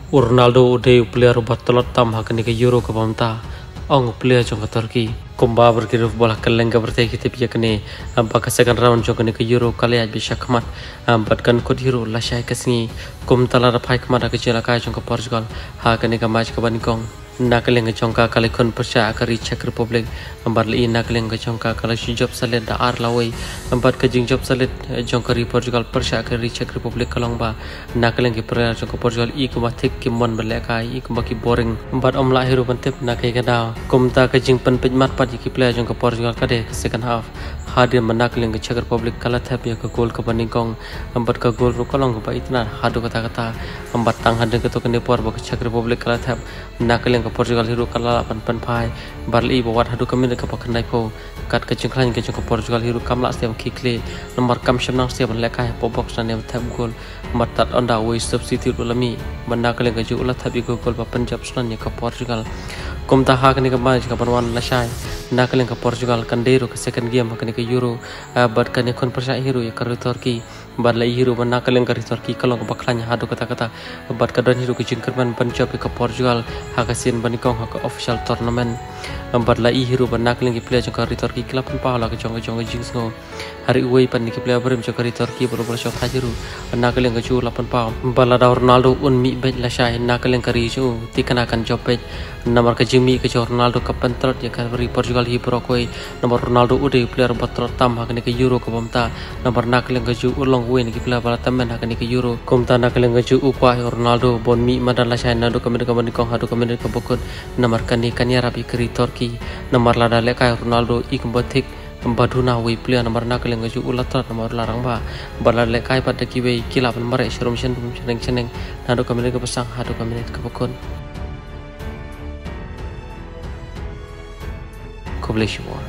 Ronaldo udah player battlot tam hakani ke Euro ke pamta ong player jong ke Turki kumba berkira bola kelengga berteh kita pia kene baka second round jong ke Euro kali aj bisa kemat batkan kod Euro lasai kesini kum tala rapai kemat ke Jelaka jong ke Portugal hakani ke match ke Banikong nakaleng jongka kali kon persa akari Czech Republic ambat li nakaleng jongka kali job salet da ar lawai ambat ke jing job salet jongka ri Portugal persa akari Czech Republic kalong ba nakaleng ke player jongka Portugal i kuma thik ki mon beleka i kuma ki boring ambat omla hero bantep nakai kada kumta ke jing pen pejmat pat ki player jongka Portugal kade second half hadir menakaleng ke Czech Republic kala thap ya ke gol ke Banikong ambat ke gol ru kalong ba itna hadu kata ambat tang hadeng ke to kene por ba ke Czech Republic kala thap nakaleng ke Portugal hiru kala pan pai barli bawat hadu kami ke pakan po kat ke jengklan ke jengko Portugal hiru kamla setiap kikle nomor kam shamnang setiap lekai po box na ne tap gol matat onda we substitute ulami menakaleng ke ju ulat thabi gol ba Punjab sunan ke Portugal kumta hak ni ke match ke panwan lasai nakaleng ke Portugal kandero ke second game hakani ke Euro bat kane kon persa hiru ya ke Turki barlai hiru menakaleng ke Turki kalong ke baklanya hadu kata bat kadon hiru ke jengkerman Punjab ke Portugal hakasin Banikong hak official tournament barlai hiru menakaleng ke player ke Turki kelapan pahala ke jong jingsno hari uai pan ke player berim ke Turki baru shot hajiru nakaleng ke ju 8 pa balada Ronaldo unmi bet lasai nakaleng ke riju tikanakan job bet nomor ke jimi ke Ronaldo ke pentrot ya ke Portugal hi brokoi nomor Ronaldo udah player batrot tam hakani ke Euro ke pamta nomor nakaleng ke ju ulong win ke player balatamen hakani ke Euro kumta nakaleng ke ju upah Ronaldo bon mi madan lasai nado ke Banikong hadu ke ke bokun nomor kani rabi ke Turki nomor lada lekai Ronaldo ik batik baduna we player nomor nakaleng ke ju ulatrat nomor larang ba balad lekai pada kiwe kilap nomor isrum seneng nado ke pasang hadu ke bokun Koblesiwar